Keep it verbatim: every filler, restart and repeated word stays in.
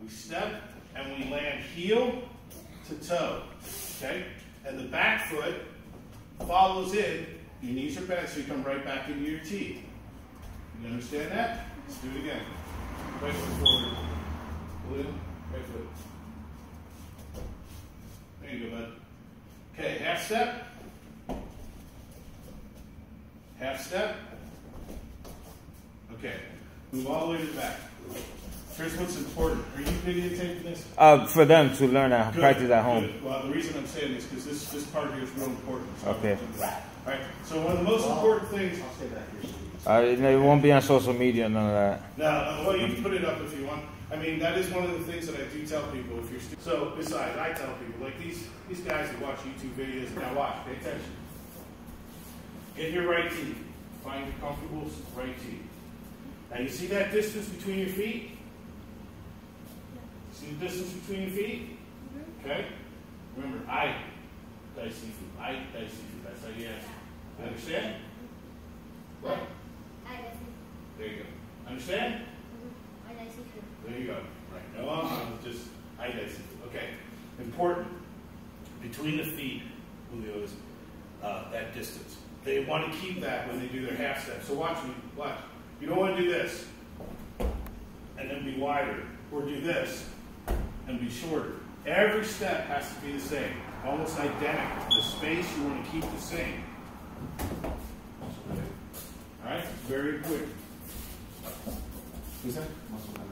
We step and we land heel to toe. Okay? And the back foot follows in. Your knees are bent, so you come right back into your T. You understand that? Let's do it again. Right foot forward. Pull in, right foot. There you go, bud. Okay, half step. Half step. Okay, move all the way to the back. Here's what's important. Are you videotaping this? Uh, for them to learn and practice at home. Good. Well, the reason I'm saying this is because this, this part here is real important. So okay. All right, so one of the most important things... I'll stay back here. Uh, it won't be on social media, none of that. No, well, you can put it up if you want. I mean, that is one of the things that I do tell people. If you're so, besides, I tell people, like these these guys that watch YouTube videos, now watch, pay attention. Get your right knee. Find your comfortable right knee. Now, you see that distance between your feet? See the distance between your feet? Okay? Remember, I dice seafood. I dice seafood. That's how you ask. You understand? What? There you go. Understand? There you go. Right. No, I'm just, I dice seafood. Okay. Important. Between the feet, Julio, is uh, that distance. They want to keep that when they do their half step. So watch me. Watch. You don't want to do this and then be wider, or do this and be shorter. Every step has to be the same, almost identical. The space you want to keep the same. All right, very quick. Who's that?